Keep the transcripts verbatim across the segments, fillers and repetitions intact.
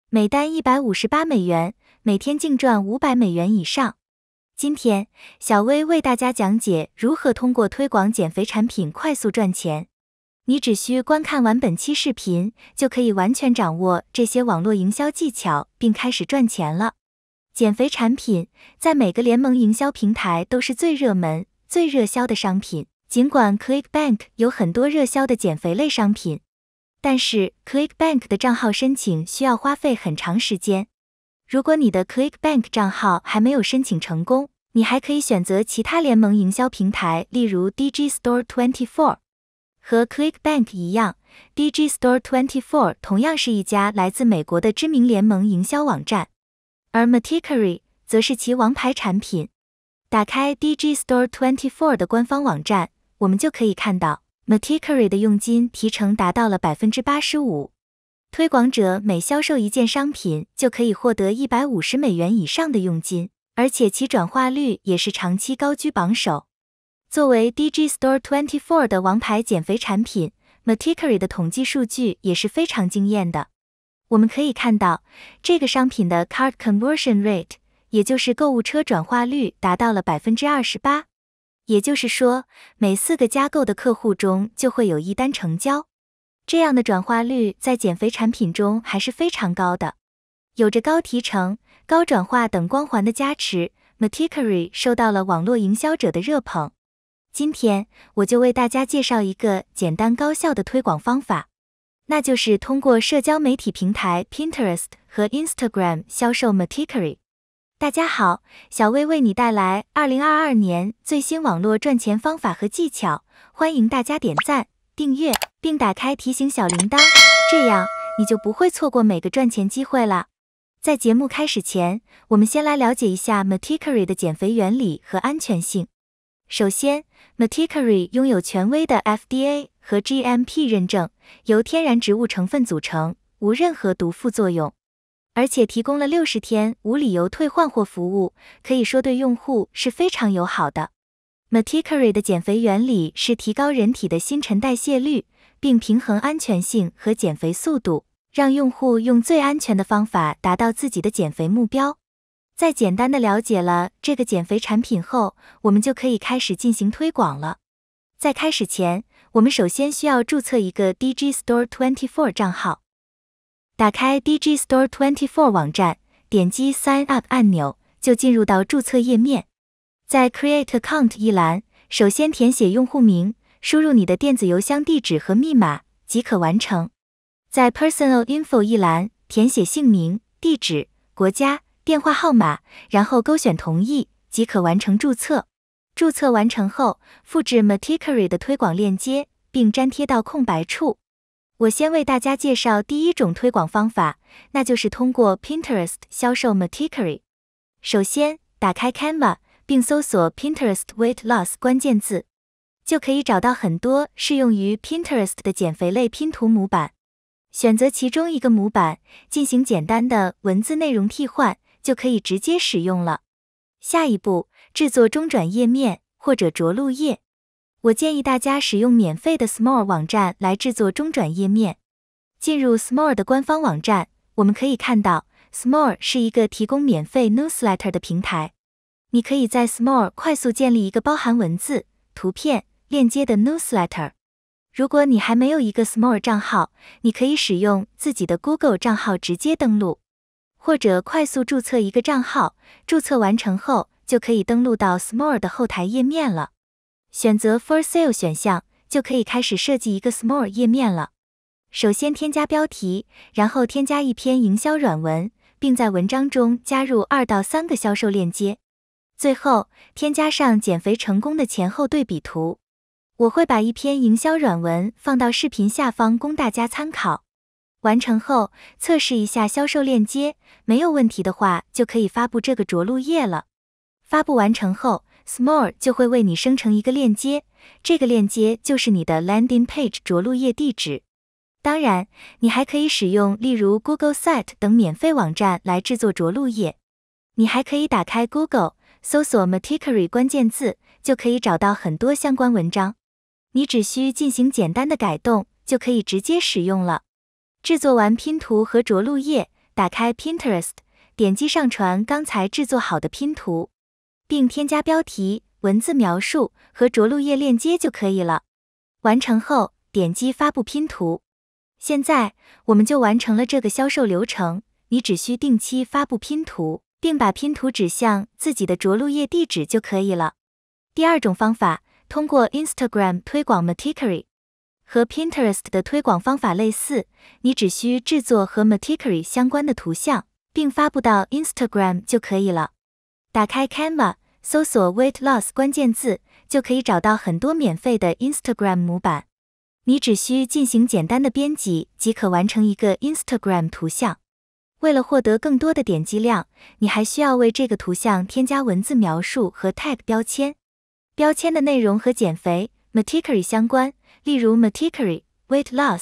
每单一百五十八美元，每天净赚五百美元以上。今天，小薇为大家讲解如何通过推广减肥产品快速赚钱。你只需观看完本期视频，就可以完全掌握这些网络营销技巧并开始赚钱了。减肥产品在每个联盟营销平台都是最热门、最热销的商品。尽管 ClickBank 有很多热销的减肥类商品，但是 ClickBank 的账号申请需要花费很长时间。如果你的 ClickBank 账号还没有申请成功，你还可以选择其他联盟营销平台，例如 Digistore 二十四。和 ClickBank 一样 ，Digistore 二十四同样是一家来自美国的知名联盟营销网站，而 TEMPRATURE 则是其王牌产品。打开 Digistore 二十四的官方网站，我们就可以看到 TEMPRATURE 的佣金提成达到了 百分之八十五。推广者每销售一件商品就可以获得一百五十美元以上的佣金，而且其转化率也是长期高居榜首。作为 Digistore 二十四的王牌减肥产品 ，TEMPRATURE 的统计数据也是非常惊艳的。我们可以看到，这个商品的 Cart Conversion Rate， 也就是购物车转化率达到了 百分之二十八。也就是说，每四个加购的客户中就会有一单成交。这样的转化率在减肥产品中还是非常高的。有着高提成、高转化等光环的加持 ，TEMPRATURE 受到了网络营销者的热捧。今天我就为大家介绍一个简单高效的推广方法，那就是通过社交媒体平台 Pinterest 和 Instagram 销售 TEMPRATURE。大家好，小薇为你带来二零二二年最新网络赚钱方法和技巧，欢迎大家点赞、订阅，并打开提醒小铃铛，这样你就不会错过每个赚钱机会了。在节目开始前，我们先来了解一下 TEMPRATURE 的减肥原理和安全性。首先 ，TEMPRATURE 拥有权威的 F D A 和 G M P 认证，由天然植物成分组成，无任何毒副作用。而且提供了六十天无理由退换货服务，可以说对用户是非常友好的。TEMPRATURE 的减肥原理是提高人体的新陈代谢率，并平衡安全性和减肥速度，让用户用最安全的方法达到自己的减肥目标。在简单的了解了这个减肥产品后，我们就可以开始进行推广了。在开始前，我们首先需要注册一个 Digistore 二十四账号。打开 Digistore 二十四网站，点击 Sign Up 按钮，就进入到注册页面。在 Create Account 一栏，首先填写用户名，输入你的电子邮箱地址和密码即可完成。在 Personal Info 一栏，填写姓名、地址、国家、电话号码，然后勾选同意，即可完成注册。注册完成后，复制 TEMPRATURE 的推广链接，并粘贴到空白处。我先为大家介绍第一种推广方法，那就是通过 Pinterest 销售 TEMPRATURE。首先，打开 Canva， 并搜索 Pinterest Weight Loss 关键字，就可以找到很多适用于 Pinterest 的减肥类拼图模板。选择其中一个模板，进行简单的文字内容替换，就可以直接使用了。下一步，制作中转页面或者着陆页。我建议大家使用免费的 Small 网站来制作中转页面。进入 Small 的官方网站，我们可以看到 Small 是一个提供免费 newsletter 的平台。你可以在 Small 快速建立一个包含文字、图片、链接的 newsletter。如果你还没有一个 Small 账号，你可以使用自己的 Google 账号直接登录，或者快速注册一个账号，注册完成后就可以登录到 Small 的后台页面了。选择 For Sale 选项，就可以开始设计一个 Small 页面了。首先添加标题，然后添加一篇营销软文，并在文章中加入二到三个销售链接。最后，添加上减肥成功的前后对比图。我会把一篇营销软文放到视频下方供大家参考。完成后，测试一下销售链接，没有问题的话，就可以发布这个着陆页了。发布完成后， Small 就会为你生成一个链接，这个链接就是你的 Landing Page 着陆页地址。当然，你还可以使用例如 Google Site 等免费网站来制作着陆页。你还可以打开 Google， 搜索 TEMPRATURE 关键字，就可以找到很多相关文章。你只需进行简单的改动，就可以直接使用了。制作完拼图和着陆页， 打开 Pinterest， 点击上传刚才制作好的拼图，并添加标题、文字描述和着陆页链接就可以了。完成后，点击发布拼图。现在，我们就完成了这个销售流程，你只需定期发布拼图，并把拼图指向自己的着陆页地址就可以了。第二种方法，通过 Instagram 推广 Metiquary。和 Pinterest 的推广方法类似，你只需制作和 Metiquary 相关的图像，并发布到 Instagram 就可以了。打开 Canva， 搜索 Weight Loss 关键字，就可以找到很多免费的 Instagram 模板。你只需进行简单的编辑，即可完成一个 Instagram 图像。为了获得更多的点击量，你还需要为这个图像添加文字描述和 tag 标签。标签的内容和减肥 Metiquary 相关，例如 Metiquary、Weight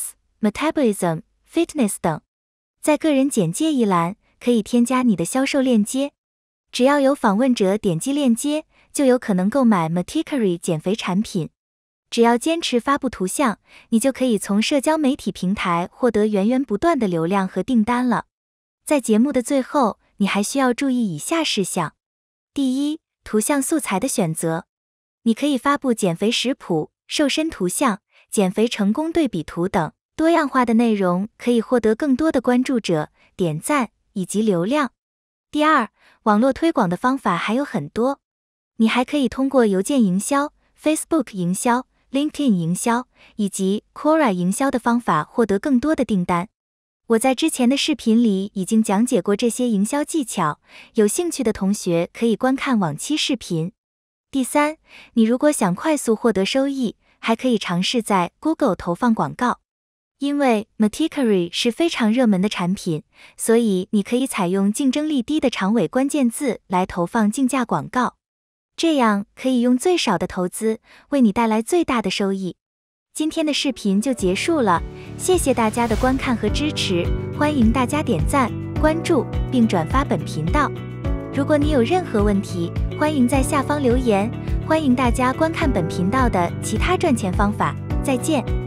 Loss、Metabolism、Fitness 等。在个人简介一栏，可以添加你的销售链接。只要有访问者点击链接，就有可能购买 Metiquary 减肥产品。只要坚持发布图像，你就可以从社交媒体平台获得源源不断的流量和订单了。在节目的最后，你还需要注意以下事项。第一，图像素材的选择。你可以发布减肥食谱、瘦身图像、减肥成功对比图等，多样化的内容可以获得更多的关注者、点赞以及流量。第二，网络推广的方法还有很多。你还可以通过邮件营销、Facebook 营销、LinkedIn 营销以及 Quora 营销的方法获得更多的订单。我在之前的视频里已经讲解过这些营销技巧，有兴趣的同学可以观看往期视频。第三，你如果想快速获得收益，还可以尝试在 Google 投放广告。因为 Metiquary 是非常热门的产品，所以你可以采用竞争力低的长尾关键字来投放竞价广告。这样可以用最少的投资，为你带来最大的收益。今天的视频就结束了，谢谢大家的观看和支持，欢迎大家点赞、关注并转发本频道。如果你有任何问题，欢迎在下方留言，欢迎大家观看本频道的其他赚钱方法。再见。